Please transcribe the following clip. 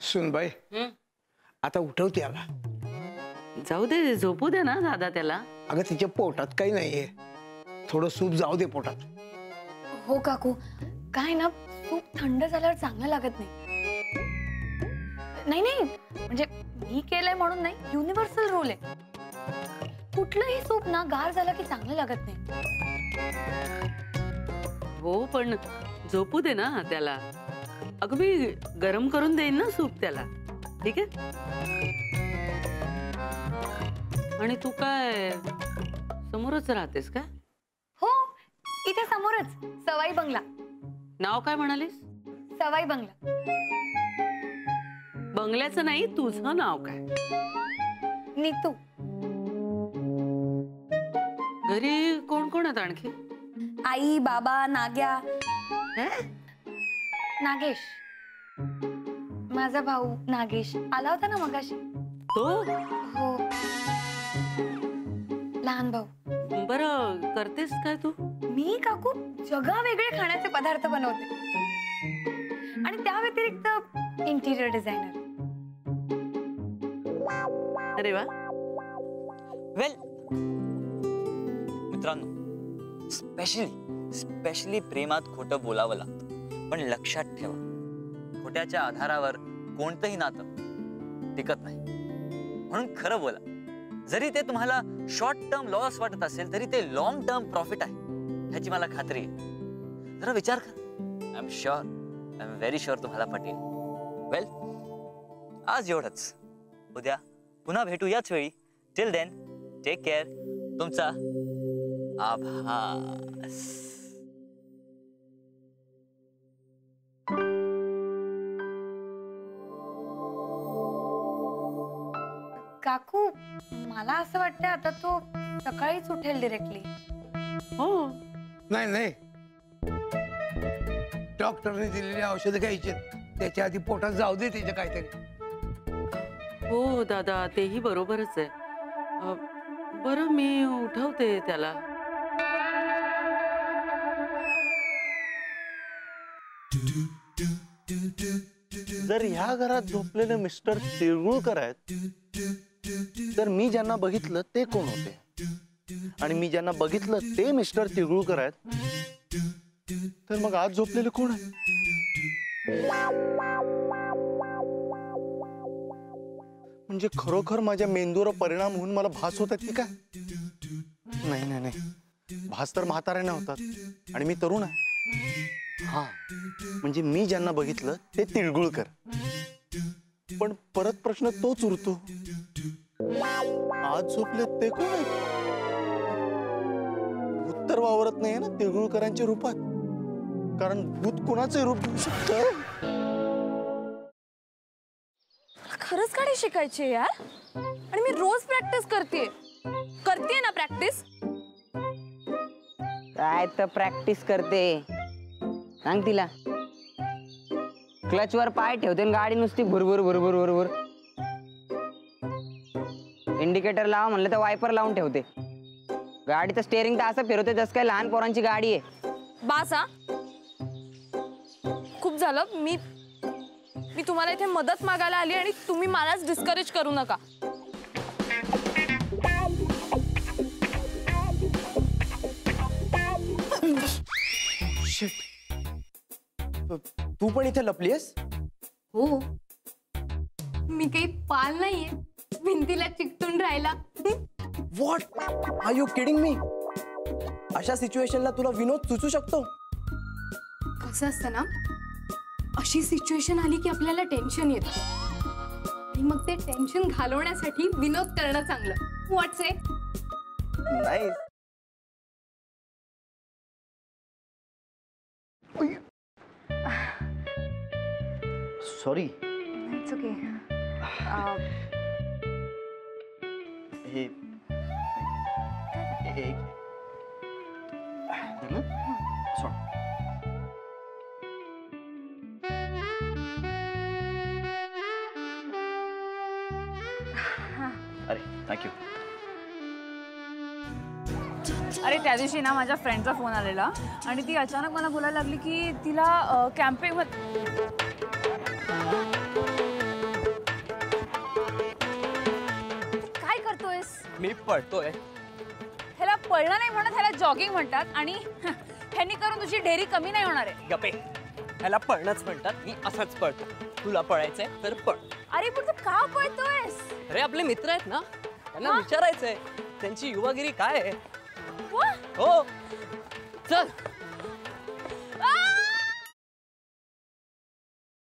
सुनबाई आता उठव त्याला. जाऊ दे, झोपू दे ना दादा त्याला. अगं तिच्या पोटात काही नाहीये, थोडं सूप जाऊ दे पोटात. हो काकू, काय ना सूप थंड झाल्यावर चांगलं लागत नाही. नाही म्हणजे मी केलंय म्हणून नाही, युनिव्हर्सल रूल आहे. कुठलंही सूप ना गार झालं की चांगलं लागत नाही. हो पण झोपू दे ना त्याला. अगं मी गरम करून देईन ना सूप त्याला, ठीक आहे? आणि तू काय समोरच राहतेस का? हो, इथे समोरच सवाई बंगला. नाव काय म्हणालीस? सवाई बंगला. बंगल्याचं नाही, तुझं नाव काय? नीतू. घरी कोण कोण आहेत आणखी? आई, बाबा, नाग्या. नागेश, माझा भाऊ नागेश आला होता ना मगाशी. तो? हो, लहान भाऊ. बरं करतेस काय तू? मी काकू जगा वेगळे खाण्याचे पदार्थ बनवते आणि त्या व्यतिरिक्त इंटिरियर डिझायनर. अरे वा. वेल मित्रांनो, स्पेशली प्रेमात खोटं बोलावं लागतं, पण लक्षात ठेवा खोट्याच्या आधारावर कोणतंही नातं टिकत नाही. म्हणून खरं बोला. जरी ते तुम्हाला शॉर्ट टर्म लॉस वाटत असेल तरी ते लॉंग टर्म प्रॉफिट आहे ह्याची मला खात्री आहे. जरा विचार करा. आय एम व्हेरी शुअर तुम्हाला पटेल. वेल आज एवढंच. उद्या पुन्हा भेटू याच वेळी. Till then take care. तुमचा आभास. काकू मला असं वाटतं आता तो सकाळीच उठेल डायरेक्टली. हो. नाही, डॉक्टरने दिलेली औषधं घ्यायची, त्याच्या आधी पोटात जाऊ दे त्याच्या काहीतरी. हो दादा, तेही बरोबरच आहे. बरं मी उठवते त्याला. जर ह्या घरात झोपलेले मिस्टर तिळगुळकर आहेत, तर मी ज्यांना बघितलं ते कोण होते? आणि मी ज्यांना बघितलं ते मिस्टर तिळगुळकर आहेत, तर मग आज झोपलेले कोण आहे? म्हणजे खरोखर माझ्या मेंदूवर परिणाम होऊन मला भास होतात की काय? नाही, भास तर म्हाताऱ्याने होतात आणि मी तरुण आहे. हा, म्हणजे मी ज्यांना बघितलं ते तिळगुळकर. पण परत प्रश्न तोच उरतो, आज झोपले ते कोण आहेत? भूत तर वावरत नाहीये ना तिळगुळकरांच्या रूपात, कारण भूत कोणाचे रूप घेऊ शकतं? खरंच गाडी शिकायची यार, आणि मी रोज प्रॅक्टिस करते ना. प्रॅक्टिस काय तर प्रॅक्टिस करते सांग तिला. क्लचवर पाय ठेवते गाडी नुसती भुरभुर भुरभुर भुरभुर. इंडिकेटर लावा म्हणलं तर वायपर लावून ठेवते. गाडीचं स्टेअरिंग तर असं फिरवते जसं काय लहान पोरांची गाडी आहे. बासा खूप झालं. मी तुम्हाला इथे मदत मागायला आली आणि तुम्ही मलाच डिस्करेज करू नका. तू पण इथे लपलीयस? हो, मी काही पाल नाहीये भिंतीला चिकटून राहिला. What are you kidding me? अशा सिच्युएशनला तुला विनोद सुचू शकतो? कसं असतं ना, अशी सिच्युएशन आली की आपल्याला टेन्शन येतं आणि मग ते टेन्शन घालवण्यासाठी विनोद करणं चांगलं. What's say? नाही. सॉरी. It's okay. हे अरे थँक्यू. अरे त्या दिवशी ना माझ्या फ्रेंडचा फोन आलेला आणि ती अचानक मला बोलायला लागली की तिला कॅम्पिंग मी पळतोय. ह्याला पळणं नाही म्हणत, ह्याला जॉगिंग म्हणतात आणि ह्यांनी करून तुझी ढेरी कमी नाही होणार आहे. गपे, ह्याला पळणंच म्हणतात. मी असंच पळतो. तुला पळायचंय तर पळ. अरे पण तू का पळतोयस? अरे आपले मित्र आहेत ना, त्यांना विचारायचंय त्यांची युवागिरी काय आहे. वा! हो चल. आ!